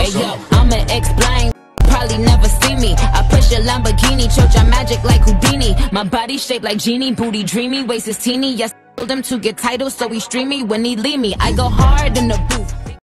Hey yo, I'ma explain. Probably never see me. I push a Lamborghini, choke your magic like Houdini. My body shaped like genie, booty dreamy, waist is teeny. Yes, told him to get titles, so he stream me when he leave me. I go hard in the booth.